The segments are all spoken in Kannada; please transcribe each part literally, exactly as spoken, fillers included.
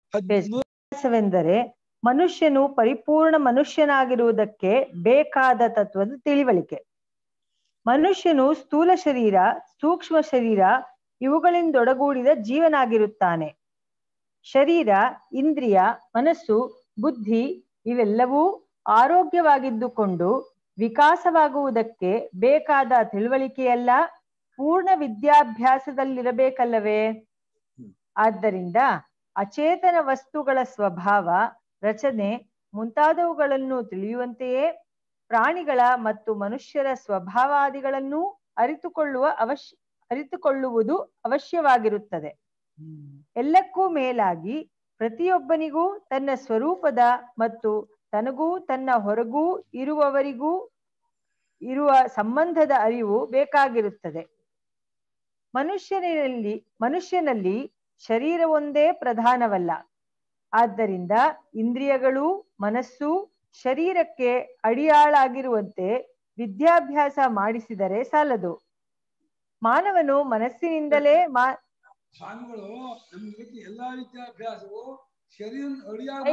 ವಿದ್ಯಾಭ್ಯಾಸವೆಂದರೆ ಮನುಷ್ಯನು ಪರಿಪೂರ್ಣ ಮನುಷ್ಯನಾಗಿರುವುದಕ್ಕೆ ಬೇಕಾದ ತತ್ವದ ತಿಳಿವಳಿಕೆ. ಮನುಷ್ಯನು ಸ್ಥೂಲ ಶರೀರ, ಸೂಕ್ಷ್ಮ ಶರೀರ ಇವುಗಳಿಂದೊಡಗೂಡಿದ ಜೀವನಾಗಿರುತ್ತಾನೆ. ಶರೀರ, ಇಂದ್ರಿಯ, ಮನಸ್ಸು, ಬುದ್ಧಿ ಇವೆಲ್ಲವೂ ಆರೋಗ್ಯವಾಗಿದ್ದುಕೊಂಡು ವಿಕಾಸವಾಗುವುದಕ್ಕೆ ಬೇಕಾದ ತಿಳುವಳಿಕೆಯಲ್ಲ ಪೂರ್ಣ ವಿದ್ಯಾಭ್ಯಾಸದಲ್ಲಿರಬೇಕಲ್ಲವೇ? ಆದ್ದರಿಂದ ಅಚೇತನ ವಸ್ತುಗಳ ಸ್ವಭಾವ, ರಚನೆ ಮುಂತಾದವುಗಳನ್ನು ತಿಳಿಯುವಂತೆಯೇ ಪ್ರಾಣಿಗಳ ಮತ್ತು ಮನುಷ್ಯರ ಸ್ವಭಾವಾದಿಗಳನ್ನು ಅರಿತುಕೊಳ್ಳುವ ಅವಶ್ಯ ಅರಿತುಕೊಳ್ಳುವುದು ಅವಶ್ಯವಾಗಿರುತ್ತದೆ. ಎಲ್ಲಕ್ಕೂ ಮೇಲಾಗಿ ಪ್ರತಿಯೊಬ್ಬನಿಗೂ ತನ್ನ ಸ್ವರೂಪದ ಮತ್ತು ತನಗೂ ತನ್ನ ಹೊರಗೂ ಇರುವವರಿಗೂ ಇರುವ ಸಂಬಂಧದ ಅರಿವು ಬೇಕಾಗಿರುತ್ತದೆ. ಮನುಷ್ಯನಲ್ಲಿ ಮನುಷ್ಯನಲ್ಲಿ ಶರೀರವೊಂದೇ ಪ್ರಧಾನವಲ್ಲ. ಆದ್ದರಿಂದ ಇಂದ್ರಿಯಗಳು, ಮನಸ್ಸು ಶರೀರಕ್ಕೆ ಅಡಿಯಾಳಾಗಿರುವಂತೆ ವಿದ್ಯಾಭ್ಯಾಸ ಮಾಡಿಸಿದರೆ ಸಾಲದು. ಮಾನವನು ಮನಸ್ಸಿನಿಂದಲೇ ಮಾ ಸ್ವಾಮಿಗಳು ನಮ್ಗೆ ಎಲ್ಲಾ ವಿದ್ಯಾಭ್ಯಾಸವು ಶರೀರ ಅಡಿಯಾಗಿ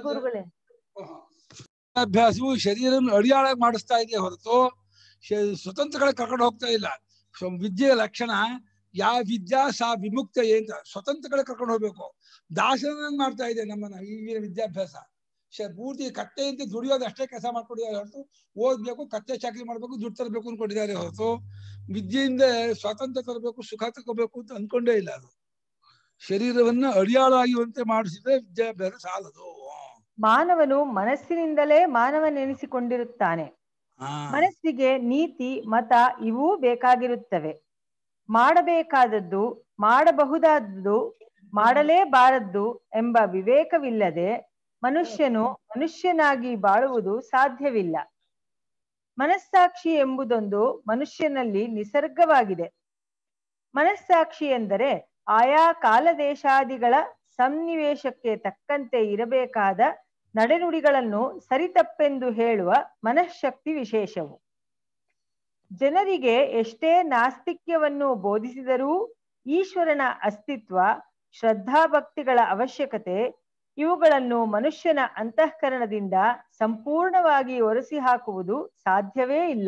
ವಿದ್ಯಾಭ್ಯಾಸವು ಶರೀರವನ್ನು ಅಡಿಯಾಳಾಗಿ ಮಾಡಿಸ್ತಾ ಇದೆ ಹೊರತು ಸ್ವತಂತ್ರಗಳ ಕರ್ಕೊಂಡು ಹೋಗ್ತಾ ಇಲ್ಲ. ವಿದ್ಯೆಯ ಲಕ್ಷಣ ಯಾವ ವಿದ್ಯಾ ಸಾ ವಿಮುಕ್ತ ಅಂತ ಸ್ವತಂತ್ರಗಳ ಕರ್ಕೊಂಡು ಹೋಗ್ಬೇಕು. ದಾಸನ ಮಾಡ್ತಾ ಇದೆ ನಮ್ಮನ್ನ ಈಗಿನ ವಿದ್ಯಾಭ್ಯಾಸ. ಪೂರ್ತಿ ಕತ್ತೆಯಂತೆ ದುಡಿಯೋದು ಅಷ್ಟೇ ಕೆಲಸ ಮಾಡ್ಕೊಂಡಿದ್ದಾರೆ ಹೊರತು ಓದ್ಬೇಕು, ಕತ್ತೆ ಚಾಕರಿ ಮಾಡ್ಬೇಕು, ದುಡ್ಡು ತರಬೇಕು ಅನ್ಕೊಂಡಿದ್ದಾರೆ ಹೊರತು ವಿದ್ಯೆಯಿಂದ ಸ್ವಾತಂತ್ರ್ಯ ತರಬೇಕು, ಸುಖ ತಗೋಬೇಕು ಅಂತ ಅನ್ಕೊಂಡೇ ಇಲ್ಲ. ಅದು ಶರೀರವನ್ನ ಅಡಿಯಾಳಾಗುವಂತೆ ಮಾಡಿಸಿದ್ರೆ ವಿದ್ಯಾಭ್ಯಾಸ ಸಾಲದು. ಮಾನವನು ಮನಸ್ಸಿನಿಂದಲೇ ಮಾನವನೆನಿಸಿಕೊಂಡಿರುತ್ತಾನೆ. ಮನಸ್ಸಿಗೆ ನೀತಿ, ಮತ ಇವೂ ಬೇಕಾಗಿರುತ್ತವೆ. ಮಾಡಬೇಕಾದದ್ದು, ಮಾಡಬಹುದಾದದ್ದು, ಮಾಡಲೇಬಾರದ್ದು ಎಂಬ ವಿವೇಕವಿಲ್ಲದೆ ಮನುಷ್ಯನು ಮನುಷ್ಯನಾಗಿ ಬಾಳುವುದು ಸಾಧ್ಯವಿಲ್ಲ. ಮನಸ್ಸಾಕ್ಷಿ ಎಂಬುದೊಂದು ಮನುಷ್ಯನಲ್ಲಿ ನಿಸರ್ಗವಾಗಿದೆ. ಮನಸ್ಸಾಕ್ಷಿ ಎಂದರೆ ಆಯಾ ಕಾಲದೇಶಾದಿಗಳ ಸನ್ನಿವೇಶಕ್ಕೆ ತಕ್ಕಂತೆ ಇರಬೇಕಾದ ನಡೆನುಡಿಗಳನ್ನು ಸರಿತಪ್ಪೆಂದು ಹೇಳುವ ಮನಃಶಕ್ತಿ ವಿಶೇಷವು. ಜನರಿಗೆ ಎಷ್ಟೇ ನಾಸ್ತಿಕ್ಯವನ್ನು ಬೋಧಿಸಿದರೂ ಈಶ್ವರನ ಅಸ್ತಿತ್ವ, ಶ್ರದ್ಧಾಭಕ್ತಿಗಳ ಅವಶ್ಯಕತೆ ಇವುಗಳನ್ನು ಮನುಷ್ಯನ ಅಂತಃಕರಣದಿಂದ ಸಂಪೂರ್ಣವಾಗಿ ಒರೆಸಿ ಹಾಕುವುದು ಸಾಧ್ಯವೇ ಇಲ್ಲ.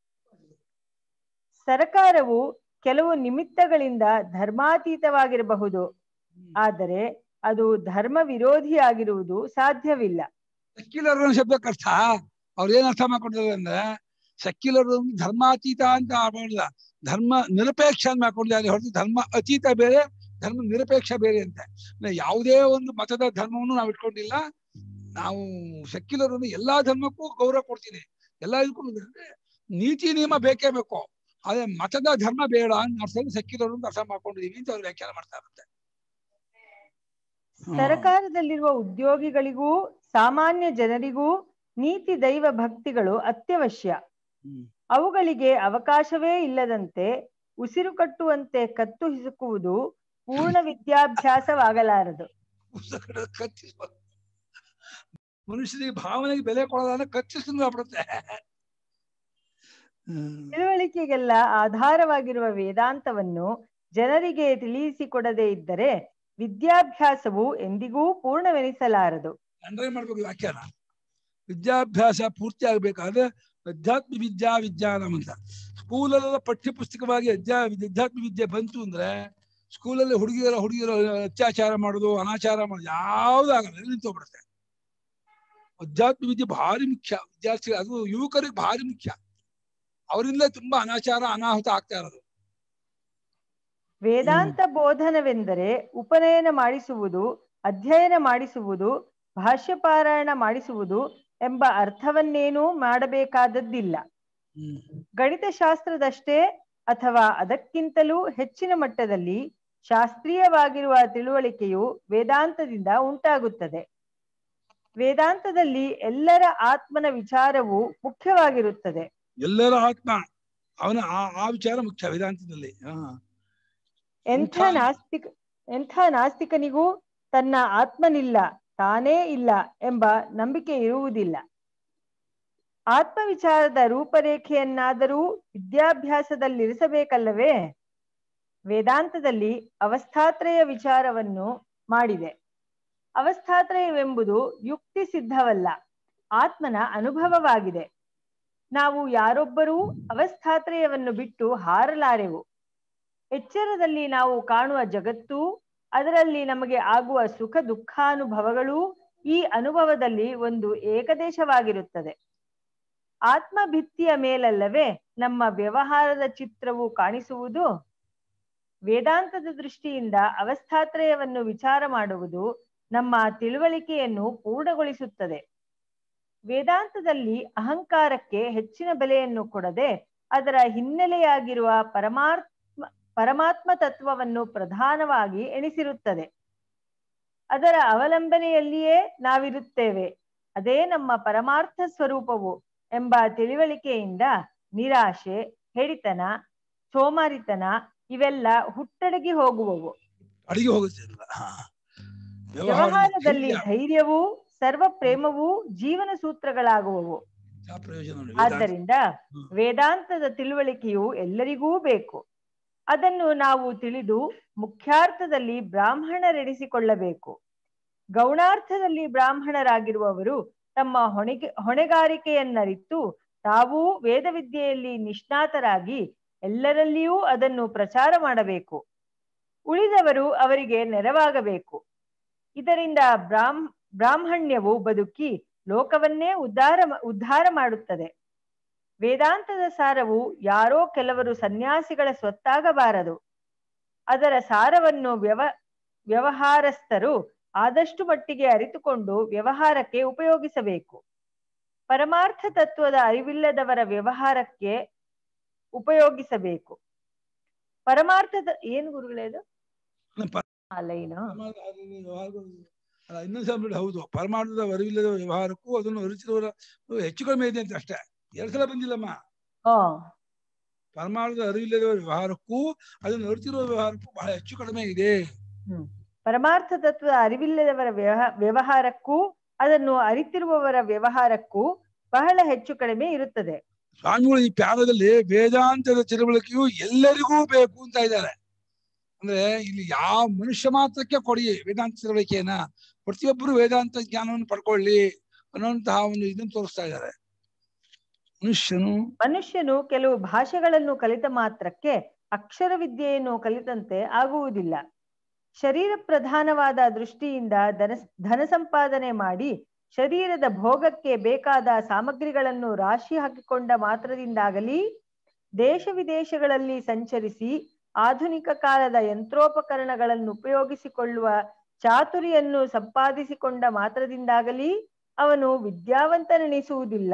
ಸರ್ಕಾರವು ಕೆಲವು ನಿಮಿತ್ತಗಳಿಂದ ಧರ್ಮಾತೀತವಾಗಿರಬಹುದು, ಆದರೆ ಅದು ಧರ್ಮ ವಿರೋಧಿಯಾಗಿರುವುದು ಸಾಧ್ಯವಿಲ್ಲ. ಸೆಕ್ಯುಲರ್ ಶಬ್ದಕ್ಕೆ ಅರ್ಥ ಅವ್ರು ಏನ್ ಅರ್ಥ ಮಾಡ್ಕೊಂಡಿದ್ದಾರೆ ಅಂದ್ರೆ, ಸೆಕ್ಯುಲರ್ ಧರ್ಮಾತೀತ ಅಂತ ಮಾಡಿಲ್ಲ, ಧರ್ಮ ನಿರಪೇಕ್ಷ ಅಂತ ಮಾಡ್ಕೊಂಡಿದ್ದಾರೆ ಹೊರತು ಧರ್ಮ ಅತೀತ ಬೇರೆ, ಧರ್ಮ ನಿರಪೇಕ್ಷ ಬೇರೆ ಅಂತ. ಯಾವುದೇ ಒಂದು ಮತದ ಧರ್ಮವನ್ನು ನಾವು ಇಟ್ಕೊಂಡಿಲ್ಲ. ನಾವು ಸೆಕ್ಯುಲರ್ ಎಲ್ಲಾ ಧರ್ಮಕ್ಕೂ ಗೌರವ ಕೊಡ್ತೀನಿ, ಎಲ್ಲ ಇಟ್ಕೊಂಡಿದ್ರೆ ಅಂದ್ರೆ ನೀತಿ ನಿಯಮ ಬೇಕೇ ಬೇಕು. ಆದ್ರೆ ಮತದ ಧರ್ಮ ಬೇಡ ಅಂತ ಅರ್ಥ ಸೆಕ್ಯುಲರ್ ಅಂತ ಅರ್ಥ ಮಾಡ್ಕೊಂಡಿದೀವಿ ಅಂತ ಅವ್ರು ವ್ಯಾಖ್ಯಾನ ಮಾಡ್ತಾ ಇರುತ್ತೆ. ಸರ್ಕಾರದಲ್ಲಿರುವ ಉದ್ಯೋಗಿಗಳಿಗೂ ಸಾಮಾನ್ಯ ಜನರಿಗೂ ನೀತಿ ದೈವ ಭಕ್ತಿಗಳು ಅತ್ಯವಶ್ಯ. ಅವುಗಳಿಗೆ ಅವಕಾಶವೇ ಇಲ್ಲದಂತೆ ಉಸಿರು ಕಟ್ಟುವಂತೆ ಕತ್ತು ಹಿಸುಕುವುದು ಪೂರ್ಣ ವಿದ್ಯಾಭ್ಯಾಸವಾಗಲಾರದು. ಮನುಷ್ಯನಿಗೆ ಭಾವನೆಗೆ ಬೆಲೆ ಕೊಡೋದಾದ್ರೆ ಕಚ್ಚಿಸ್ಬಿಡುತ್ತೆ. ತಿಳುವಳಿಕೆಗೆಲ್ಲ ಆಧಾರವಾಗಿರುವ ವೇದಾಂತವನ್ನು ಜನರಿಗೆ ತಿಳಿಸಿಕೊಡದೇ ಇದ್ದರೆ ವಿದ್ಯಾಭ್ಯಾಸವು ಎಂದಿಗೂ ಪೂರ್ಣವೆನಿಸಲಾರದು. ಅಂದ್ರೆ ಮಾಡ್ಬೇಕು ವ್ಯಾಖ್ಯಾನ. ವಿದ್ಯಾಭ್ಯಾಸ ಪೂರ್ತಿ ಆಗ್ಬೇಕಾದ್ರೆ ಅಧ್ಯಾತ್ಮ ವಿದ್ಯಾ ವಿಜ್ಞಾನಂ ಅಂತ ಸ್ಕೂಲಲ್ಲೆಲ್ಲ ಪಠ್ಯ ಪುಸ್ತಕವಾಗಿ ಅಧ್ಯ ಅಧ್ಯಾತ್ಮ ವಿದ್ಯೆ ಬಂತು ಅಂದ್ರೆ ಸ್ಕೂಲಲ್ಲಿ ಹುಡುಗಿಯರ ಹುಡುಗಿಯರ ಅತ್ಯಾಚಾರ ಮಾಡೋದು, ಅನಾಚಾರ ಮಾಡೋದು ಯಾವ್ದಾಗಲ್ಲ, ನಿಂತೋಗ್ಬಿಡುತ್ತೆ. ಅಧ್ಯಾತ್ಮ ವಿದ್ಯೆ ಭಾರಿ ಮುಖ್ಯ. ವಿದ್ಯಾರ್ಥಿ ಅದು ಯುವಕರಿಗೆ ಭಾರಿ ಮುಖ್ಯ. ಅವರಿಂದ ತುಂಬಾ ಅನಾಚಾರ ಅನಾಹುತ ಆಗ್ತಾ ಇರೋದು. ವೇದಾಂತ ಬೋಧನವೆಂದರೆ ಉಪನಯನ ಮಾಡಿಸುವುದು, ಅಧ್ಯಯನ ಮಾಡಿಸುವುದು, ಭಾಷ್ಯಪಾರಾಯಣ ಮಾಡಿಸುವುದು ಎಂಬ ಅರ್ಥವನ್ನೇನೂ ಮಾಡಬೇಕಾದದ್ದಿಲ್ಲ. ಗಣಿತಶಾಸ್ತ್ರದಷ್ಟೇ ಅಥವಾ ಅದಕ್ಕಿಂತಲೂ ಹೆಚ್ಚಿನ ಮಟ್ಟದಲ್ಲಿ ಶಾಸ್ತ್ರೀಯವಾಗಿರುವ ತಿಳುವಳಿಕೆಯು ವೇದಾಂತದಿಂದ ಉಂಟಾಗುತ್ತದೆ. ವೇದಾಂತದಲ್ಲಿ ಎಲ್ಲರ ಆತ್ಮನ ವಿಚಾರವು ಮುಖ್ಯವಾಗಿರುತ್ತದೆ. ಎಲ್ಲರ ಆತ್ಮ ಅವನ ಆ ವಿಚಾರ ಮುಖ್ಯ ವೇದಾಂತದಲ್ಲಿ. ಎಂಥ ನಾಸ್ತಿಕ ಎಂಥ ನಾಸ್ತಿಕನಿಗೂ ತನ್ನ ಆತ್ಮನಿಲ್ಲ, ತಾನೇ ಇಲ್ಲ ಎಂಬ ನಂಬಿಕೆ ಇರುವುದಿಲ್ಲ. ಆತ್ಮವಿಚಾರದ ರೂಪರೇಖೆಯನ್ನಾದರೂ ವಿದ್ಯಾಭ್ಯಾಸದಲ್ಲಿರಿಸಬೇಕಲ್ಲವೇ? ವೇದಾಂತದಲ್ಲಿ ಅವಸ್ಥಾತ್ರಯ ವಿಚಾರವನ್ನು ಮಾಡಿದೆ. ಅವಸ್ಥಾತ್ರಯವೆಂಬುದು ಯುಕ್ತಿ ಸಿದ್ಧವಲ್ಲ, ಆತ್ಮನ ಅನುಭವವಾಗಿದೆ. ನಾವು ಯಾರೊಬ್ಬರೂ ಅವಸ್ಥಾತ್ರಯವನ್ನು ಬಿಟ್ಟು ಹಾರಲಾರೆವು. ಎಚ್ಚರದಲ್ಲಿ ನಾವು ಕಾಣುವ ಜಗತ್ತು, ಅದರಲ್ಲಿ ನಮಗೆ ಆಗುವ ಸುಖ ದುಃಖಾನುಭವಗಳು ಈ ಅನುಭವದಲ್ಲಿ ಒಂದು ಏಕದೇಶವಾಗಿರುತ್ತದೆ. ಆತ್ಮಭಿತ್ತಿಯ ಮೇಲಲ್ಲವೇ ನಮ್ಮ ವ್ಯವಹಾರದ ಚಿತ್ರವು ಕಾಣಿಸುವುದು. ವೇದಾಂತದ ದೃಷ್ಟಿಯಿಂದ ಅವಸ್ಥಾತ್ರಯವನ್ನು ವಿಚಾರ ಮಾಡುವುದು ನಮ್ಮ ತಿಳುವಳಿಕೆಯನ್ನು ಪೂರ್ಣಗೊಳಿಸುತ್ತದೆ. ವೇದಾಂತದಲ್ಲಿ ಅಹಂಕಾರಕ್ಕೆ ಹೆಚ್ಚಿನ ಬೆಲೆಯನ್ನು ಕೊಡದೆ ಅದರ ಹಿನ್ನೆಲೆಯಾಗಿರುವ ಪರಮಾತ್ಮ ಪರಮಾತ್ಮ ತತ್ವವನ್ನು ಪ್ರಧಾನವಾಗಿ ಎಣಿಸಿರುತ್ತದೆ. ಅದರ ಅವಲಂಬನೆಯಲ್ಲಿಯೇ ನಾವಿರುತ್ತೇವೆ, ಅದೇ ನಮ್ಮ ಪರಮಾರ್ಥ ಸ್ವರೂಪವು ಎಂಬ ತಿಳುವಳಿಕೆಯಿಂದ ನಿರಾಶೆ, ಹೆಡಿತನ, ಸೋಮಾರಿತನ ಇವೆಲ್ಲ ಹುಟ್ಟಡಗಿ ಹೋಗುವವು. ಅಡಿಗೆ ಹೋಗುತ್ತಿಲ್ಲ. ವ್ಯವಹಾರದಲ್ಲಿ ಧೈರ್ಯವೂ ಸರ್ವ ಪ್ರೇಮವೂ ಜೀವನ ಸೂತ್ರಗಳಾಗುವವು. ಆದ್ದರಿಂದ ವೇದಾಂತದ ತಿಳುವಳಿಕೆಯು ಎಲ್ಲರಿಗೂ ಬೇಕು. ಅದನ್ನು ನಾವು ತಿಳಿದು ಮುಖ್ಯಾರ್ಥದಲ್ಲಿ ಬ್ರಾಹ್ಮಣರೆನಿಸಿಕೊಳ್ಳಬೇಕು. ಗೌಣಾರ್ಥದಲ್ಲಿ ಬ್ರಾಹ್ಮಣರಾಗಿರುವವರು ತಮ್ಮ ಹೊಣೆಗೆ ಹೊಣೆಗಾರಿಕೆಯನ್ನರಿತು ತಾವೂ ವೇದವಿದ್ಯೆಯಲ್ಲಿ ನಿಷ್ಣಾತರಾಗಿ ಎಲ್ಲರಲ್ಲಿಯೂ ಅದನ್ನು ಪ್ರಚಾರ ಮಾಡಬೇಕು. ಉಳಿದವರು ಅವರಿಗೆ ನೆರವಾಗಬೇಕು. ಇದರಿಂದ ಬ್ರಾಹ್ಮ ಬ್ರಾಹ್ಮಣ್ಯವು ಬದುಕಿ ಲೋಕವನ್ನೇ ಉದ್ಧಾರ ಉದ್ಧಾರ ಮಾಡುತ್ತದೆ. ವೇದಾಂತದ ಸಾರವು ಯಾರೋ ಕೆಲವರು ಸನ್ಯಾಸಿಗಳ ಸ್ವತ್ತಾಗಬಾರದು. ಅದರ ಸಾರವನ್ನು ವ್ಯವ ವ್ಯವಹಾರಸ್ಥರು ಆದಷ್ಟು ಮಟ್ಟಿಗೆ ಅರಿತುಕೊಂಡು ವ್ಯವಹಾರಕ್ಕೆ ಉಪಯೋಗಿಸಬೇಕು. ಪರಮಾರ್ಥ ತತ್ವದ ಅರಿವಿಲ್ಲದವರ ವ್ಯವಹಾರಕ್ಕೆ ಉಪಯೋಗಿಸಬೇಕು. ಪರಮಾರ್ಥದ ಏನು ಗುರುಗಳೇದು ಅಲ್ಲ ಏನು ಇನ್ನೊಂದು ಹೌದು, ಪರಮಾರ್ಥದ ಅರಿವಿಲ್ಲದ ವ್ಯವಹಾರಕ್ಕೂ ಅದನ್ನು ಅರಿತಿರುವವರ ಹೆಚ್ಚು ಕಡಿಮೆ ಇದೆ ಅಂತ ಅಷ್ಟೇ. ಎರಡು ಸಲ ಬಂದಿಲ್ಲಮ್ಮ. ಪರಮಾರ್ಥದ ಅರಿವಿಲ್ಲದ ವ್ಯವಹಾರಕ್ಕೂ ಅದನ್ನು ಅರಿತಿರುವ ವ್ಯವಹಾರಕ್ಕೂ ಬಹಳ ಹೆಚ್ಚು ಕಡಿಮೆ ಇದೆ. ಹ್ಮ್ ಪರಮಾರ್ಥ ತತ್ವದ ಅರಿವಿಲ್ಲದವರ ವ್ಯವಹಾರಕ್ಕೂ ಅದನ್ನು ಅರಿತಿರುವವರ ವ್ಯವಹಾರಕ್ಕೂ ಬಹಳ ಹೆಚ್ಚು ಕಡಿಮೆ ಇರುತ್ತದೆ. ಸ್ವಾಮಿಗಳು ಈ ಪ್ಯಾರದಲ್ಲಿ ವೇದಾಂತದ ತಿಳುವಳಿಕೆಯು ಎಲ್ಲರಿಗೂ ಬೇಕು ಅಂತ ಇದ್ದಾರೆ. ಅಂದ್ರೆ ಇಲ್ಲಿ ಯಾವ ಮನುಷ್ಯ ಮಾತ್ರಕ್ಕೆ ಕೊಡಿ ವೇದಾಂತ ತಿಳುವಳಿಕೆಯನ್ನ, ಪ್ರತಿಯೊಬ್ಬರು ವೇದಾಂತ ಜ್ಞಾನವನ್ನು ಪಡ್ಕೊಳ್ಳಿ ಅನ್ನುವಂತಹ ಒಂದು ಇದನ್ನು ತೋರಿಸ್ತಾ ಇದ್ದಾರೆ. ಮನುಷ್ಯನು ಮನುಷ್ಯನು ಕೆಲವು ಭಾಷೆಗಳನ್ನು ಕಲಿತ ಮಾತ್ರಕ್ಕೆ ಅಕ್ಷರ ವಿದ್ಯೆಯನ್ನು ಕಲಿತಂತೆ ಆಗುವುದಿಲ್ಲ. ಶರೀರ ಪ್ರಧಾನವಾದ ದೃಷ್ಟಿಯಿಂದ ಧನ ಧನ ಸಂಪಾದನೆ ಮಾಡಿ ಶರೀರದ ಭೋಗಕ್ಕೆ ಬೇಕಾದ ಸಾಮಗ್ರಿಗಳನ್ನು ರಾಶಿ ಹಾಕಿಕೊಂಡ ಮಾತ್ರದಿಂದಾಗಲಿ, ದೇಶ ವಿದೇಶಗಳಲ್ಲಿ ಸಂಚರಿಸಿ ಆಧುನಿಕ ಕಾಲದ ಯಂತ್ರೋಪಕರಣಗಳನ್ನು ಉಪಯೋಗಿಸಿಕೊಳ್ಳುವ ಚಾತುರಿಯನ್ನು ಸಂಪಾದಿಸಿಕೊಂಡ ಮಾತ್ರದಿಂದಾಗಲಿ ಅವನು ವಿದ್ಯಾವಂತನೆನಿಸುವುದಿಲ್ಲ.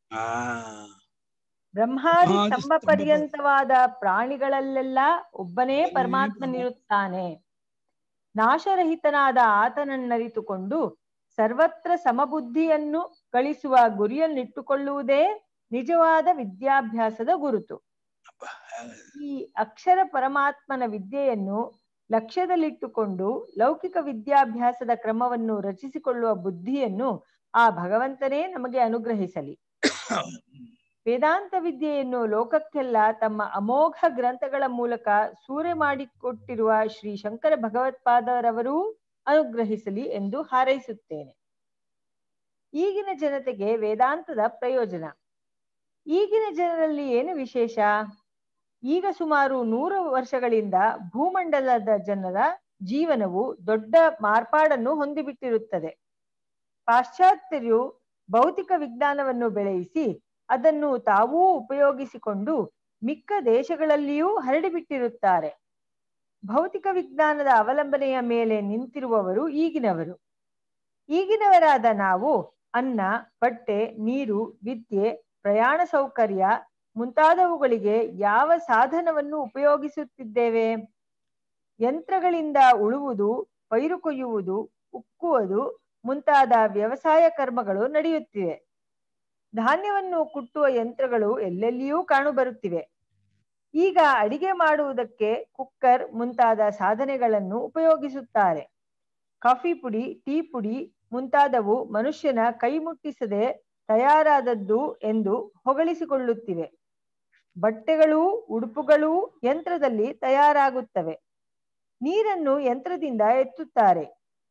ಬ್ರಹ್ಮಾದಿ ಸ್ತಂಭ ಪರ್ಯಂತವಾದ ಪ್ರಾಣಿಗಳಲ್ಲೆಲ್ಲ ಒಬ್ಬನೇ ಪರಮಾತ್ಮನಿರುತ್ತಾನೆ. ನಾಶರಹಿತನಾದ ಆತನನ್ನರಿತುಕೊಂಡು ಸರ್ವತ್ರ ಸಮಬುದ್ಧಿಯನ್ನು ಗಳಿಸುವ ಗುರಿಯನ್ನಿಟ್ಟುಕೊಳ್ಳುವುದೇ ನಿಜವಾದ ವಿದ್ಯಾಭ್ಯಾಸದ ಗುರುತು. ಈ ಅಕ್ಷರ ಪರಮಾತ್ಮನ ವಿದ್ಯೆಯನ್ನು ಲಕ್ಷ್ಯದಲ್ಲಿಟ್ಟುಕೊಂಡು ಲೌಕಿಕ ವಿದ್ಯಾಭ್ಯಾಸದ ಕ್ರಮವನ್ನು ರಚಿಸಿಕೊಳ್ಳುವ ಬುದ್ಧಿಯನ್ನು ಆ ಭಗವಂತನೇ ನಮಗೆ ಅನುಗ್ರಹಿಸಲಿ. ವೇದಾಂತ ವಿದ್ಯೆಯನ್ನು ಲೋಕಕ್ಕೆಲ್ಲ ತಮ್ಮ ಅಮೋಘ ಗ್ರಂಥಗಳ ಮೂಲಕ ಸೂರೆ ಮಾಡಿಕೊಟ್ಟಿರುವ ಶ್ರೀ ಶಂಕರ ಭಗವತ್ಪಾದರವರೂ ಅನುಗ್ರಹಿಸಲಿ ಎಂದು ಹಾರೈಸುತ್ತೇನೆ. ಈಗಿನ ಜನತೆಗೆ ವೇದಾಂತದ ಪ್ರಯೋಜನ. ಈಗಿನ ಜನರಲ್ಲಿ ಏನು ವಿಶೇಷ? ಈಗ ಸುಮಾರು ನೂರು ವರ್ಷಗಳಿಂದ ಭೂಮಂಡಲದ ಜನರ ಜೀವನವು ದೊಡ್ಡ ಮಾರ್ಪಾಡನ್ನು ಹೊಂದಿಬಿಟ್ಟಿರುತ್ತದೆ. ಪಾಶ್ಚಾತ್ಯರು ಭೌತಿಕ ವಿಜ್ಞಾನವನ್ನು ಬೆಳೆಯಿಸಿ ಅದನ್ನು ತಾವೂ ಉಪಯೋಗಿಸಿಕೊಂಡು ಮಿಕ್ಕ ದೇಶಗಳಲ್ಲಿಯೂ ಹರಡಿಬಿಟ್ಟಿರುತ್ತಾರೆ. ಭೌತಿಕ ವಿಜ್ಞಾನದ ಅವಲಂಬನೆಯ ಮೇಲೆ ನಿಂತಿರುವವರು ಈಗಿನವರು. ಈಗಿನವರಾದ ನಾವು ಅನ್ನ, ಬಟ್ಟೆ, ನೀರು, ವಿದ್ಯೆ, ಪ್ರಯಾಣ ಸೌಕರ್ಯ ಮುಂತಾದವುಗಳಿಗೆ ಯಾವ ಸಾಧನವನ್ನು ಉಪಯೋಗಿಸುತ್ತಿದ್ದೇವೆ? ಯಂತ್ರಗಳಿಂದ ಉಳುವುದು, ಪೈರು ಕೊಯ್ಯುವುದು, ಉಕ್ಕುವುದು ಮುಂತಾದ ವ್ಯವಸಾಯ ಕರ್ಮಗಳು ನಡೆಯುತ್ತಿವೆ. ಧಾನ್ಯವನ್ನು ಕುಟ್ಟುವ ಯಂತ್ರಗಳು ಎಲ್ಲೆಲ್ಲಿಯೂ ಕಾಣುಬರುತ್ತಿವೆ. ಈಗ ಅಡಿಗೆ ಮಾಡುವುದಕ್ಕೆ ಕುಕ್ಕರ್ ಮುಂತಾದ ಸಾಧನೆಗಳನ್ನು ಉಪಯೋಗಿಸುತ್ತಾರೆ. ಕಾಫಿ ಪುಡಿ, ಟೀ ಪುಡಿ ಮುಂತಾದವು ಮನುಷ್ಯನ ಕೈ ಮುಟ್ಟಿಸದೆ ತಯಾರಾದದ್ದು ಎಂದು ಹೊಗಳಿಸಿಕೊಳ್ಳುತ್ತಿವೆ. ಬಟ್ಟೆಗಳೂ ಉಡುಪುಗಳೂ ಯಂತ್ರದಲ್ಲಿ ತಯಾರಾಗುತ್ತವೆ. ನೀರನ್ನು ಯಂತ್ರದಿಂದ ಎತ್ತುತ್ತಾರೆ.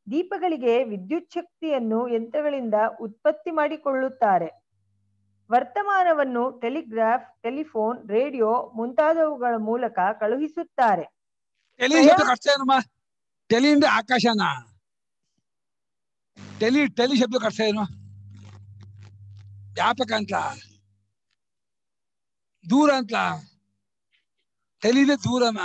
ದೀಪಗಳಿಗೆ ವಿದ್ಯುತ್ ಶಕ್ತಿಯನ್ನು ಯಂತ್ರಗಳಿಂದ ಉತ್ಪತ್ತಿ ಮಾಡಿಕೊಳ್ಳುತ್ತಾರೆ. ವರ್ತಮಾನವನ್ನು ಟೆಲಿಗ್ರಾಫ್, ಟೆಲಿಫೋನ್, ರೇಡಿಯೋ ಮುಂತಾದವುಗಳ ಮೂಲಕ ಕಳುಹಿಸುತ್ತಾರೆ. ಟೆಲಿ ಶಬ್ದಕ್ಕೆ ಅರ್ಥ ಏನಮ್ಮ? ಟೆಲಿಯಿಂದ ಆಕಾಶನ. ಟೆಲಿ ಟೆಲಿ ಶಬ್ದಕ್ಕೆ ಅರ್ಥ ಏನು? ವ್ಯಾಪಕ ಅಂತ, ದೂರ ಅಂತ. ಟೆಲಿದೆ ದೂರನ.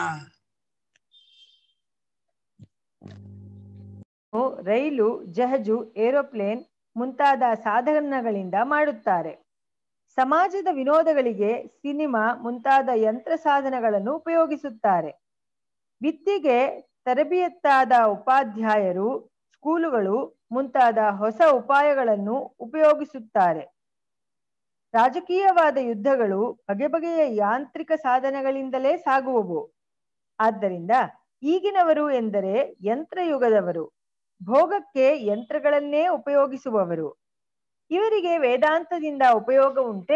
ರೈಲು, ಜಹಜು, ಏರೋಪ್ಲೇನ್ ಮುಂತಾದ ಸಾಧನಗಳಿಂದ ಮಾಡುತ್ತಾರೆ. ಸಮಾಜದ ವಿನೋದಗಳಿಗೆ ಸಿನಿಮಾ ಮುಂತಾದ ಯಂತ್ರ ಸಾಧನಗಳನ್ನು ಉಪಯೋಗಿಸುತ್ತಾರೆ. ವಿದ್ಯೆಗೆ ತರಬೇತಾದ ಉಪಾಧ್ಯಾಯರು, ಸ್ಕೂಲುಗಳು ಮುಂತಾದ ಹೊಸ ಉಪಾಯಗಳನ್ನು ಉಪಯೋಗಿಸುತ್ತಾರೆ. ರಾಜಕೀಯವಾದ ಯುದ್ಧಗಳು ಬಗೆ ಬಗೆಯ ಯಾಂತ್ರಿಕ ಸಾಧನಗಳಿಂದಲೇ ಸಾಗುವವು. ಆದ್ದರಿಂದ ಈಗಿನವರು ಎಂದರೆ ಯಂತ್ರಯುಗದವರು, ಭೋಗಕ್ಕೆ ಯಂತ್ರಗಳನ್ನೇ ಉಪಯೋಗಿಸುವವರು. ಇವರಿಗೆ ವೇದಾಂತದಿಂದ ಉಪಯೋಗ ಉಂಟೆ?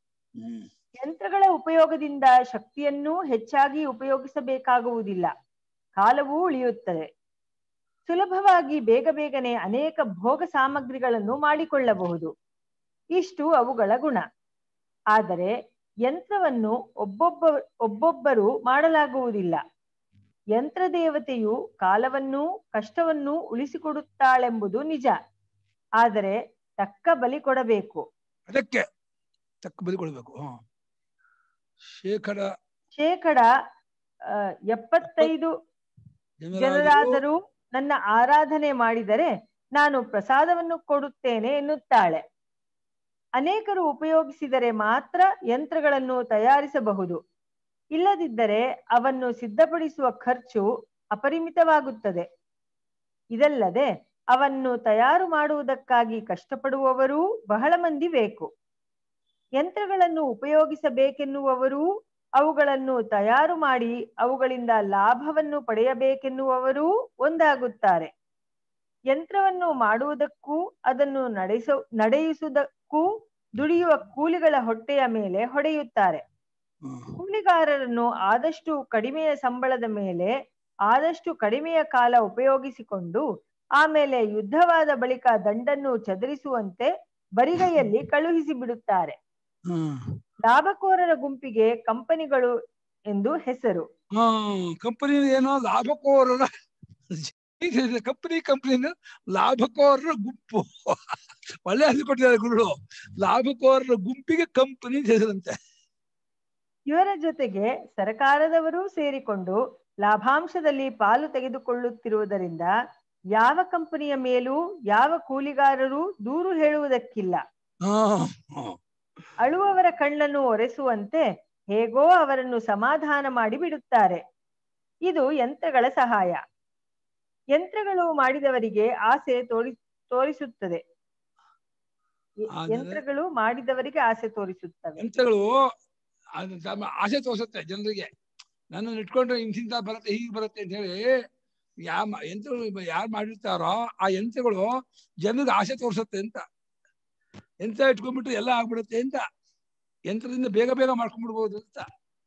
ಯಂತ್ರಗಳ ಉಪಯೋಗದಿಂದ ಶಕ್ತಿಯನ್ನು ಹೆಚ್ಚಾಗಿ ಉಪಯೋಗಿಸಬೇಕಾಗುವುದಿಲ್ಲ, ಕಾಲವೂ ಉಳಿಯುತ್ತದೆ. ಸುಲಭವಾಗಿ ಬೇಗ ಬೇಗನೆ ಅನೇಕ ಭೋಗ ಸಾಮಗ್ರಿಗಳನ್ನು ಮಾಡಿಕೊಳ್ಳಬಹುದು. ಇಷ್ಟು ಅವುಗಳ ಗುಣ. ಆದರೆ ಯಂತ್ರವನ್ನು ಒಬ್ಬೊಬ್ಬ ಒಬ್ಬೊಬ್ಬರು ಮಾಡಲಾಗುವುದಿಲ್ಲ. ಯಂತ್ರ ದೇವತೆಯು ಕಾಲವನ್ನೂ ಕಷ್ಟವನ್ನೂ ಉಳಿಸಿಕೊಡುತ್ತಾಳೆಂಬುದು ನಿಜ. ಆದರೆ ತಕ್ಕ ಬಲಿ ಕೊಡಬೇಕು. ಅದಕ್ಕೆ ತಕ್ಕ ಬಲಿ ಕೊಡಬೇಕು. ಶೇಕಡ ಶೇಕಡ ಎಪ್ಪತ್ತೈದು ಜನರಾದರೂ ನನ್ನ ಆರಾಧನೆ ಮಾಡಿದರೆ ನಾನು ಪ್ರಸಾದವನ್ನು ಕೊಡುತ್ತೇನೆ ಎನ್ನುತ್ತಾಳೆ. ಅನೇಕರು ಉಪಯೋಗಿಸಿದರೆ ಮಾತ್ರ ಯಂತ್ರಗಳನ್ನು ತಯಾರಿಸಬಹುದು. ಇಲ್ಲದಿದ್ದರೆ ಅವನ್ನು ಸಿದ್ಧಪಡಿಸುವ ಖರ್ಚು ಅಪರಿಮಿತವಾಗುತ್ತದೆ. ಇದಲ್ಲದೆ ಅವನ್ನು ತಯಾರು ಮಾಡುವುದಕ್ಕಾಗಿ ಕಷ್ಟಪಡುವವರೂ ಬಹಳ ಮಂದಿ ಬೇಕು. ಯಂತ್ರಗಳನ್ನು ಉಪಯೋಗಿಸಬೇಕೆನ್ನುವವರೂ, ಅವುಗಳನ್ನು ತಯಾರು ಮಾಡಿ ಅವುಗಳಿಂದ ಲಾಭವನ್ನು ಪಡೆಯಬೇಕೆನ್ನುವವರೂ ಒಂದಾಗುತ್ತಾರೆ. ಯಂತ್ರವನ್ನು ಮಾಡುವುದಕ್ಕೂ ಅದನ್ನು ನಡೆಸ ನಡೆಯಿಸುವುದಕ್ಕೂ ದುಡಿಯುವ ಕೂಲಿಗಳ ಹೊಟ್ಟೆಯ ಮೇಲೆ ಹೊಡೆಯುತ್ತಾರೆ. ಕೂಲಿಗಾರರನ್ನು ಆದಷ್ಟು ಕಡಿಮೆಯ ಸಂಬಳದ ಮೇಲೆ ಆದಷ್ಟು ಕಡಿಮೆಯ ಕಾಲ ಉಪಯೋಗಿಸಿಕೊಂಡು ಆಮೇಲೆ ಯುದ್ಧವಾದ ಬಳಿಕ ದಂಡನ್ನು ಚದುರಿಸುವಂತೆ ಬರಿಗೈಯಲ್ಲಿ ಕಳುಹಿಸಿ ಬಿಡುತ್ತಾರೆ. ಲಾಭಕೋರರ ಗುಂಪಿಗೆ ಕಂಪನಿಗಳು ಎಂದು ಹೆಸರು. ಕಂಪನಿ ಏನೋ ಲಾಭಕೋರರ ಕಂಪನಿ ಕಂಪನಿ ಲಾಭಕೋರರ ಗುಂಪು. ಒಳ್ಳೆ ಹೆಸರು ಕೊಟ್ಟಿದ್ದಾರೆ ಗುರುಗಳು. ಲಾಭಕೋರರ ಗುಂಪಿಗೆ ಕಂಪನಿ ಹೆಸರಂತೆ. ಇವರ ಜೊತೆಗೆ ಸರ್ಕಾರದವರೂ ಸೇರಿಕೊಂಡು ಲಾಭಾಂಶದಲ್ಲಿ ಪಾಲು ತೆಗೆದುಕೊಳ್ಳುತ್ತಿರುವುದರಿಂದ ಯಾವ ಕಂಪನಿಯ ಮೇಲೂ ಯಾವ ಕೂಲಿಗಾರರು ದೂರು ಹೇಳುವುದಕ್ಕಿಲ್ಲ. ಅಳುವವರ ಕಣ್ಣನ್ನು ಒರೆಸುವಂತೆ ಹೇಗೋ ಅವರನ್ನು ಸಮಾಧಾನ ಮಾಡಿ ಬಿಡುತ್ತಾರೆ. ಇದು ಯಂತ್ರಗಳ ಸಹಾಯ. ಯಂತ್ರಗಳು ಮಾಡಿದವರಿಗೆ ಆಸೆ ತೋರಿ ತೋರಿಸುತ್ತದೆ ಯಂತ್ರಗಳು ಮಾಡಿದವರಿಗೆ ಆಸೆ ತೋರಿಸುತ್ತವೆ. ಯಂತ್ರಗಳು ಆಸೆ ತೋರಿಸುತ್ತೆ ಜನರಿಗೆ. ನನ್ನ ಇಟ್ಕೊಂಡ್ರೆ ಇಂತಿಂತ ಬರುತ್ತೆ, ಹೀಗೆ ಬರುತ್ತೆ ಅಂತ ಹೇಳಿ ಯಾವ ಯಂತ್ರಗಳು ಯಾರು ಮಾಡಿರ್ತಾರೋ ಆ ಯಂತ್ರಗಳು ಜನರಿಗೆ ಆಸೆ ತೋರಿಸುತ್ತೆ ಅಂತ. ಯಂತ್ರ ಇಟ್ಕೊಂಡ್ಬಿಟ್ಟು ಎಲ್ಲ ಆಗ್ಬಿಡುತ್ತೆ ಅಂತ, ಯಂತ್ರದಿಂದ ಬೇಗ ಬೇಗ ಮಾಡ್ಕೊಂಡ್ಬಿಡ್ಬೋದು ಅಂತ.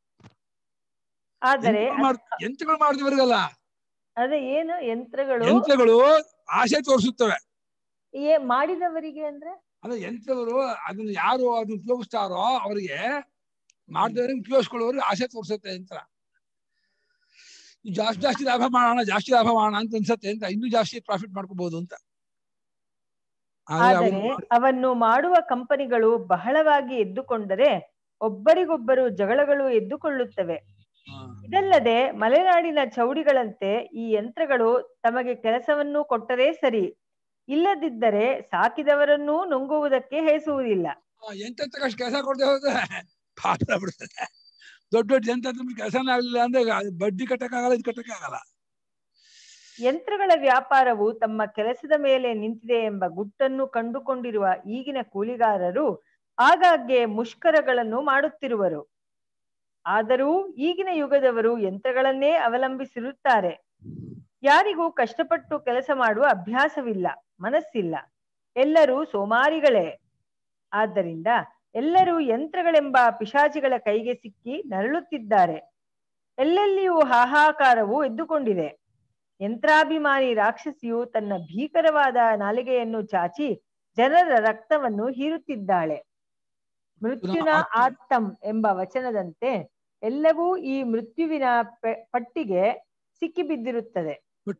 ಆದರೆ ಯಂತ್ರಗಳು ಮಾಡಿದವರಿಗಲ್ಲ, ಅದೇ ಏನು ಯಂತ್ರಗಳು ಯಂತ್ರಗಳು ಆಸೆ ತೋರಿಸುತ್ತವೆ. ಏ ಮಾಡಿದವರಿಗೆ ಅಂದ್ರೆ ಅದೇ ಯಂತ್ರಗಳು ಅದನ್ನ ಯಾರು ಅದನ್ನ ಉಪಯೋಗಿಸ್ತಾರೋ ಅವರಿಗೆ ಮಾಡಿದವರಿಗೆ ಉಪಯೋಗಿಸ್ಕೊಳ್ಳೋರಿಗೆ ಆಸೆ ತೋರಿಸುತ್ತೆ ಯಂತ್ರ. ಜಾಸ್ತಿ ಜಾಸ್ತಿ ಲಾಭ ಮಾಡೋಣ ಜಾಸ್ತಿ ಲಾಭ ಮಾಡೋಣ ಅಂತ ಅನ್ಸತ್ತೆ ಅಂತ, ಇನ್ನೂ ಜಾಸ್ತಿ ಪ್ರಾಫಿಟ್ ಮಾಡ್ಕೋಬಹುದು ಅಂತ. ಆದರೆ ಅವನ್ನು ಮಾಡುವ ಕಂಪನಿಗಳು ಬಹಳವಾಗಿ ಎದ್ದುಕೊಂಡರೆ ಒಬ್ಬರಿಗೊಬ್ಬರು ಜಗಳಗಳು ಎದ್ದುಕೊಳ್ಳುತ್ತವೆ. ಇದಲ್ಲದೆ ಮಲೆನಾಡಿನ ಚೌಡಿಗಳಂತೆ ಈ ಯಂತ್ರಗಳು ತಮಗೆ ಕೆಲಸವನ್ನು ಕೊಟ್ಟರೆ ಸರಿ, ಇಲ್ಲದಿದ್ದರೆ ಸಾಕಿದವರನ್ನೂ ನುಂಗುವುದಕ್ಕೆ ಹೇಸುವುದಿಲ್ಲ. ಯಂತ್ರ ಕೆಲಸ ಕೊಡದೆ ಹೋದ್ರೆ ಪಾಠ ಬಿಡ್ತದೆ. ದೊಡ್ಡ ದೊಡ್ಡ ಯಂತ್ರ ಕೆಲಸನೇ ಆಗಲಿಲ್ಲ ಅಂದ್ರೆ ಬಡ್ಡಿ ಕಟ್ಟಕ್ಕಾಗಲ್ಲ, ಇದು ಕಟ್ಟಕ್ಕಾಗಲ್ಲ. ಯಂತ್ರಗಳ ವ್ಯಾಪಾರವು ತಮ್ಮ ಕೆಲಸದ ಮೇಲೆ ನಿಂತಿದೆ ಎಂಬ ಗುಟ್ಟನ್ನು ಕಂಡುಕೊಂಡಿರುವ ಈಗಿನ ಕೂಲಿಗಾರರು ಆಗಾಗ್ಗೆ ಮುಷ್ಕರಗಳನ್ನು ಮಾಡುತ್ತಿರುವರು. ಆದರೂ ಈಗಿನ ಯುಗದವರು ಯಂತ್ರಗಳನ್ನೇ ಅವಲಂಬಿಸಿರುತ್ತಾರೆ. ಯಾರಿಗೂ ಕಷ್ಟಪಟ್ಟು ಕೆಲಸ ಮಾಡುವ ಅಭ್ಯಾಸವಿಲ್ಲ, ಮನಸ್ಸಿಲ್ಲ. ಎಲ್ಲರೂ ಸೋಮಾರಿಗಳೇ. ಆದ್ದರಿಂದ ಎಲ್ಲರೂ ಯಂತ್ರಗಳೆಂಬ ಪಿಶಾಚಿಗಳ ಕೈಗೆ ಸಿಕ್ಕಿ ನರಳುತ್ತಿದ್ದಾರೆ. ಎಲ್ಲೆಲ್ಲಿಯೂ ಹಾಹಾಕಾರವು ಎದ್ದುಕೊಂಡಿದೆ. ಯಂತ್ರಾಭಿಮಾನಿ ರಾಕ್ಷಸಿಯು ತನ್ನ ಭೀಕರವಾದ ನಾಲಿಗೆಯನ್ನು ಚಾಚಿ ಜನರ ರಕ್ತವನ್ನು ಹೀರುತ್ತಿದ್ದಾಳೆ. ಮೃತ್ಯುನ ಆತ್ತಂ ಎಂಬ ವಚನದಂತೆ ಎಲ್ಲವೂ ಈ ಮೃತ್ಯುವಿನ ಪಟ್ಟಿಗೆ ಸಿಕ್ಕಿಬಿದ್ದಿರುತ್ತದೆ.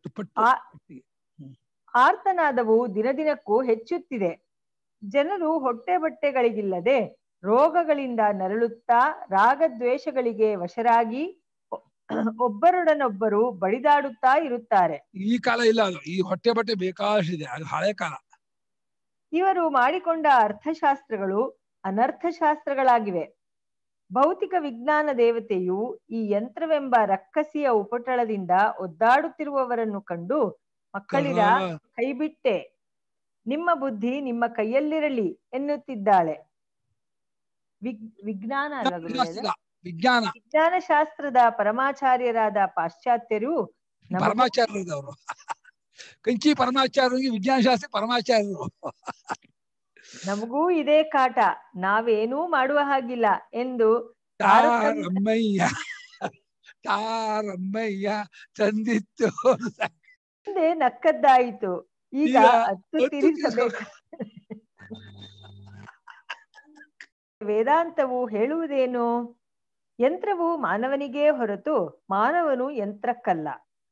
ಆರ್ತನಾದವು ದಿನದಿನಕ್ಕೂ ಹೆಚ್ಚುತ್ತಿದೆ. ಜನರು ಹೊಟ್ಟೆ ಬಟ್ಟೆಗಳಿಗಿಲ್ಲದೆ ರೋಗಗಳಿಂದ ನರಳುತ್ತಾ ರಾಗದ್ವೇಷಗಳಿಗೆ ವಶರಾಗಿ ಒಬ್ಬರೊಡನೊಬ್ಬರು ಬಡಿದಾಡುತ್ತಾ ಇರುತ್ತಾರೆ. ಈ ಕಾಲ ಇಲ್ಲ, ಅದು ಈ ಹೊಟ್ಟೆ ಬಟ್ಟೆ ಬೇಕಾಷ್ಟಿದೆ, ಅದು ಹಳೆ ಕಾಲ. ಇವರು ಮಾಡಿಕೊಂಡ ಅರ್ಥಶಾಸ್ತ್ರಗಳು ಅನರ್ಥಶಾಸ್ತ್ರಗಳಾಗಿವೆ. ಭೌತಿಕ ವಿಜ್ಞಾನ ದೇವತೆಯು ಈ ಯಂತ್ರವೆಂಬ ರಕ್ಕಸಿಯ ಉಪಟಳದಿಂದ ಒದ್ದಾಡುತ್ತಿರುವವರನ್ನು ಕಂಡು, ಮಕ್ಕಳಿರ ಕೈಬಿಟ್ಟೆ, ನಿಮ್ಮ ಬುದ್ಧಿ ನಿಮ್ಮ ಕೈಯಲ್ಲಿರಲಿ ಎನ್ನುತ್ತಿದ್ದಾಳೆ. ವಿಗ್ ವಿಜ್ಞಾನ ವಿಜ್ಞಾನ ವಿಜ್ಞಾನ ಶಾಸ್ತ್ರದ ಪರಮಾಚಾರ್ಯರಾದ ಪಾಶ್ಚಾತ್ಯರು ಪರಮಾಚಾರ್ಯರವರು ಕಂಚಿ ಪರಮಾಚಾರ್ಯರಿಗೆ ವಿಜ್ಞಾನ ಶಾಸ್ತ್ರ ಪರಮಾಚಾರ್ಯರು ನಮಗೂ ಇದೇ ಕಾಟ, ನಾವೇನೂ ಮಾಡುವ ಹಾಗಿಲ್ಲ ಎಂದು ತಾರಮ್ಮಯ್ಯ ತಾರಮ್ಮಯ್ಯ ತಂದಿತ್ತು ಮುಂದೆ ನಕ್ಕದ್ದಾಯಿತು. ಈಗ ಹತ್ತು ತೀರಿಸಬೇಕು. ವೇದಾಂತವು ಹೇಳುವುದೇನು? ಯಂತ್ರವು ಮಾನವನಿಗೇ ಹೊರತು ಮಾನವನು ಯಂತ್ರಕ್ಕಲ್ಲ.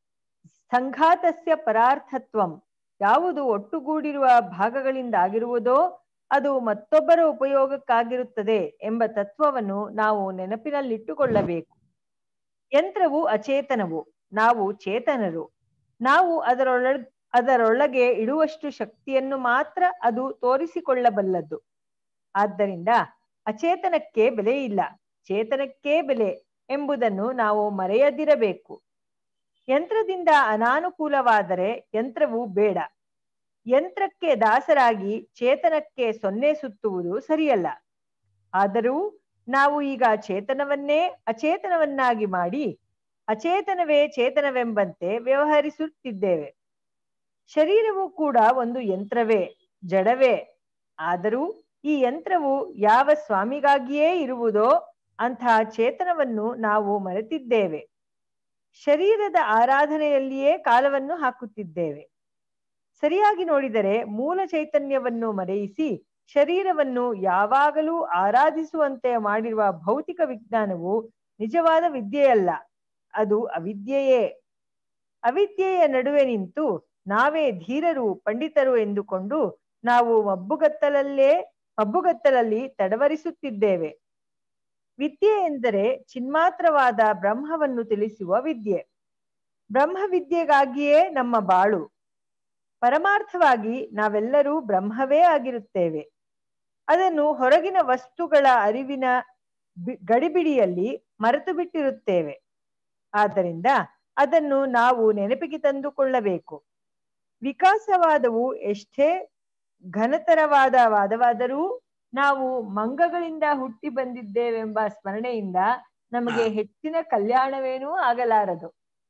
ಸಂಘಾತಸ್ಯ ಪರಾರ್ಥತ್ವಂ, ಯಾವುದು ಒಟ್ಟುಗೂಡಿರುವ ಭಾಗಗಳಿಂದಾಗಿರುವುದೋ ಅದು ಮತ್ತೊಬ್ಬರ ಉಪಯೋಗಕ್ಕಾಗಿರುತ್ತದೆ ಎಂಬ ತತ್ವವನ್ನು ನಾವು ನೆನಪಿನಲ್ಲಿಟ್ಟುಕೊಳ್ಳಬೇಕು. ಯಂತ್ರವು ಅಚೇತನವು, ನಾವು ಚೇತನರು. ನಾವು ಅದರೊಳ ಅದರೊಳಗೆ ಇಡುವಷ್ಟು ಶಕ್ತಿಯನ್ನು ಮಾತ್ರ ಅದು ತೋರಿಸಿಕೊಳ್ಳಬಲ್ಲದ್ದು. ಆದ್ದರಿಂದ ಅಚೇತನಕ್ಕೆ ಬೆಲೆ ಇಲ್ಲ, ಚೇತನಕ್ಕೇ ಬೆಲೆ ಎಂಬುದನ್ನು ನಾವು ಮರೆಯದಿರಬೇಕು. ಯಂತ್ರದಿಂದ ಅನಾನುಕೂಲವಾದರೆ ಯಂತ್ರವು ಬೇಡ. ಯಂತ್ರಕ್ಕೆ ದಾಸರಾಗಿ ಚೇತನಕ್ಕೆ ಸೊನ್ನೆ ಸುತ್ತುವುದು ಸರಿಯಲ್ಲ. ಆದರೂ ನಾವು ಈಗ ಚೇತನವನ್ನೇ ಅಚೇತನವನ್ನಾಗಿ ಮಾಡಿ ಅಚೇತನವೇ ಚೇತನವೆಂಬಂತೆ ವ್ಯವಹರಿಸುತ್ತಿದ್ದೇವೆ. ಶರೀರವು ಕೂಡ ಒಂದು ಯಂತ್ರವೇ, ಜಡವೇ. ಆದರೂ ಈ ಯಂತ್ರವು ಯಾವ ಸ್ವಾಮಿಗಾಗಿಯೇ ಇರುವುದೋ ಅಂತಹ ಚೇತನವನ್ನು ನಾವು ಮರೆತಿದ್ದೇವೆ. ಶರೀರದ ಆರಾಧನೆಯಲ್ಲಿಯೇ ಕಾಲವನ್ನು ಹಾಕುತ್ತಿದ್ದೇವೆ. ಸರಿಯಾಗಿ ನೋಡಿದರೆ ಮೂಲ ಚೈತನ್ಯವನ್ನು ಮರೆಯಿಸಿ ಶರೀರವನ್ನು ಯಾವಾಗಲೂ ಆರಾಧಿಸುವಂತೆ ಮಾಡಿರುವ ಭೌತಿಕ ವಿಜ್ಞಾನವು ನಿಜವಾದ ವಿದ್ಯೆಯಲ್ಲ, ಅದು ಅವಿದ್ಯೆಯೇ. ಅವಿದ್ಯೆಯ ನಡುವೆ ನಿಂತು ನಾವೇ ಧೀರರು ಪಂಡಿತರು ಎಂದುಕೊಂಡು ನಾವು ಮಬ್ಬುಗತ್ತಲಲ್ಲೇ ಮಬ್ಬುಗತ್ತಲಲ್ಲಿ ತಡವರಿಸುತ್ತಿದ್ದೇವೆ. ವಿದ್ಯೆ ಎಂದರೆ ಚಿನ್ಮಾತ್ರವಾದ ಬ್ರಹ್ಮವನ್ನು ತಿಳಿಸುವ ವಿದ್ಯೆ. ಬ್ರಹ್ಮವಿದ್ಯೆಗಾಗಿಯೇ ನಮ್ಮ ಬಾಳು. ಪರಮಾರ್ಥವಾಗಿ ನಾವೆಲ್ಲರೂ ಬ್ರಹ್ಮವೇ ಆಗಿರುತ್ತೇವೆ. ಅದನ್ನು ಹೊರಗಿನ ವಸ್ತುಗಳ ಅರಿವಿನ ಗಡಿಬಿಡಿಯಲ್ಲಿ ಮರೆತು ಬಿಟ್ಟಿರುತ್ತೇವೆ. ಆದ್ದರಿಂದ ಅದನ್ನು ನಾವು ನೆನಪಿಗೆ ತಂದುಕೊಳ್ಳಬೇಕು. ವಿಕಾಸವಾದವು ಎಷ್ಟೇ ಘನತರವಾದ ವಾದವಾದರೂ ನಾವು ಮಂಗಗಳಿಂದ ಹುಟ್ಟಿ ಬಂದಿದ್ದೇವೆಂಬ ಸ್ಮರಣೆಯಿಂದ ನಮಗೆ ಹೆಚ್ಚಿನ ಕಲ್ಯಾಣವೇನೂ ಆಗಲಾರದು.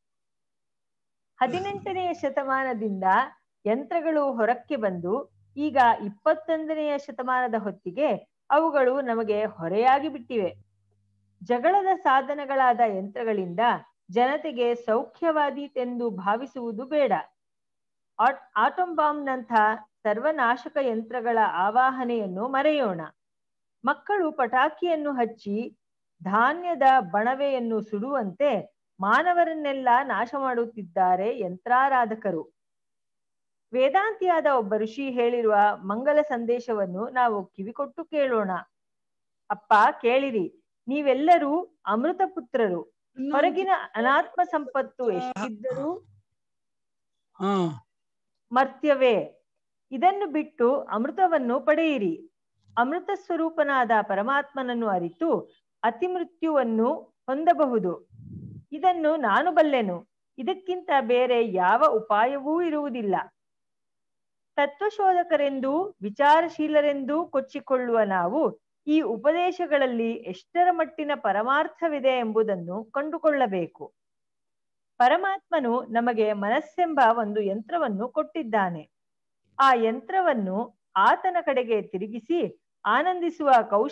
ಹದಿನೆಂಟನೆಯ ಶತಮಾನದಿಂದ ಯಂತ್ರಗಳು ಹೊರಕ್ಕೆ ಬಂದು ಈಗ ಇಪ್ಪತ್ತೊಂದನೆಯ ಶತಮಾನದ ಹೊತ್ತಿಗೆ ಅವುಗಳು ನಮಗೆ ಹೊರೆಯಾಗಿ ಬಿಟ್ಟಿವೆ. ಜಗಳದ ಸಾಧನಗಳಾದ ಯಂತ್ರಗಳಿಂದ ಜನತೆಗೆ ಸೌಖ್ಯವಾದೀತೆಂದು ಭಾವಿಸುವುದು ಬೇಡ. ಆಟಮ್ ಬಾಂಬ್ನಂಥ ಸರ್ವನಾಶಕ ಯಂತ್ರಗಳ ಆವಾಹನೆಯನ್ನು ಮರೆಯೋಣ. ಮಕ್ಕಳು ಪಟಾಕಿಯನ್ನು ಹಚ್ಚಿ ಧಾನ್ಯದ ಬಣವೆಯನ್ನು ಸುಡುವಂತೆ ಮಾನವರನ್ನೆಲ್ಲ ನಾಶ ಮಾಡುತ್ತಿದ್ದಾರೆ ಯಂತ್ರಾರಾಧಕರು. ವೇದಾಂತಿಯಾದ ಒಬ್ಬ ಋಷಿ ಹೇಳಿರುವ ಮಂಗಲ ಸಂದೇಶವನ್ನು ನಾವು ಕಿವಿಕೊಟ್ಟು ಕೇಳೋಣ. ಅಪ್ಪ ಕೇಳಿರಿ, ನೀವೆಲ್ಲರೂ ಅಮೃತ ಪುತ್ರರು. ಹೊರಗಿನ ಅನಾತ್ಮ ಸಂಪತ್ತು ಎಷ್ಟಿದ್ದರೂ ಮರ್ತ್ಯವೇ. ಇದನ್ನು ಬಿಟ್ಟು ಅಮೃತವನ್ನು ಪಡೆಯಿರಿ. ಅಮೃತ ಸ್ವರೂಪನಾದ ಪರಮಾತ್ಮನನ್ನು ಅರಿತು ಅತಿ ಮೃತ್ಯುವನ್ನು ಹೊಂದಬಹುದು. ಇದನ್ನು ನಾನು ಬಲ್ಲೆನು. ಇದಕ್ಕಿಂತ ಬೇರೆ ಯಾವ ಉಪಾಯವೂ ಇರುವುದಿಲ್ಲ. ತತ್ವಶೋಧಕರೆಂದೂ ವಿಚಾರಶೀಲರೆಂದೂ ಕೊಚ್ಚಿಕೊಳ್ಳುವ ನಾವು ಈ ಉಪದೇಶಗಳಲ್ಲಿ ಎಷ್ಟರ ಮಟ್ಟಿನ ಪರಮಾರ್ಥವಿದೆ ಎಂಬುದನ್ನು ಕಂಡುಕೊಳ್ಳಬೇಕು. ಪರಮಾತ್ಮನು ನಮಗೆ ಮನಸ್ಸೆಂಬ ಒಂದು ಯಂತ್ರವನ್ನು ಕೊಟ್ಟಿದ್ದಾನೆ. ಆ ಯಂತ್ರವನ್ನು ಆತನ ಕಡೆಗೆ ತಿರುಗಿಸಿ ಆನಂದಿಸುವ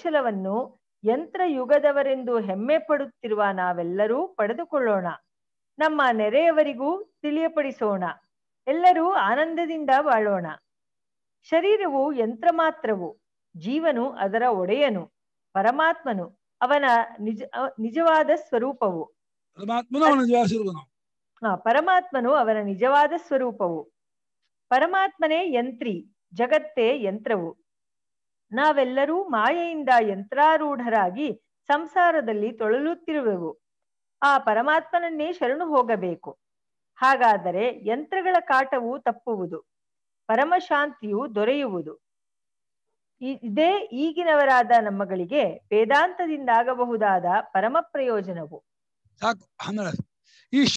ಕೌಶಲವನ್ನು ಯಂತ್ರ ಯುಗದವರೆಂದು ಹೆಮ್ಮೆ ಪಡುತ್ತಿರುವ ನಾವೆಲ್ಲರೂ ಪಡೆದುಕೊಳ್ಳೋಣ. ನಮ್ಮ ನೆರೆಯವರಿಗೂ ತಿಳಿಯಪಡಿಸೋಣ. ಎಲ್ಲರೂ ಆನಂದದಿಂದ ಬಾಳೋಣ. ಶರೀರವು ಯಂತ್ರ ಮಾತ್ರವು, ಜೀವನು ಅದರ ಒಡೆಯನು, ಪರಮಾತ್ಮನು ಅವನ ನಿಜ ನಿಜವಾದ ಸ್ವರೂಪವು. ಪರಮಾತ್ಮನು ಅವನ ನಿಜವಾದ ಸ್ವರೂಪನು. ಹ ಪರಮಾತ್ಮನು ಅವನ ನಿಜವಾದ ಸ್ವರೂಪವು. ಪರಮಾತ್ಮನೇ ಯಂತ್ರಿ, ಜಗತ್ತೇ ಯಂತ್ರವು. ನಾವೆಲ್ಲರೂ ಮಾಯೆಯಿಂದ ಯಂತ್ರಾರೂಢರಾಗಿ ಸಂಸಾರದಲ್ಲಿ ತೊಳಲುತ್ತಿರುವೆವು. ಆ ಪರಮಾತ್ಮನನ್ನೇ ಶರಣು ಹೋಗಬೇಕು. ಹಾಗಾದರೆ ಯಂತ್ರಗಳ ಕಾಟವು ತಪ್ಪುವುದು, ಪರಮಶಾಂತಿಯು ದೊರೆಯುವುದು. ಇದೇ ಈಗಿನವರಾದ ನಮ್ಮಗಳಿಗೆ ವೇದಾಂತದಿಂದಾಗಬಹುದಾದ ಪರಮ ಪ್ರಯೋಜನವು. ಸಾಕು. ಆಮೇಲೆ ಈ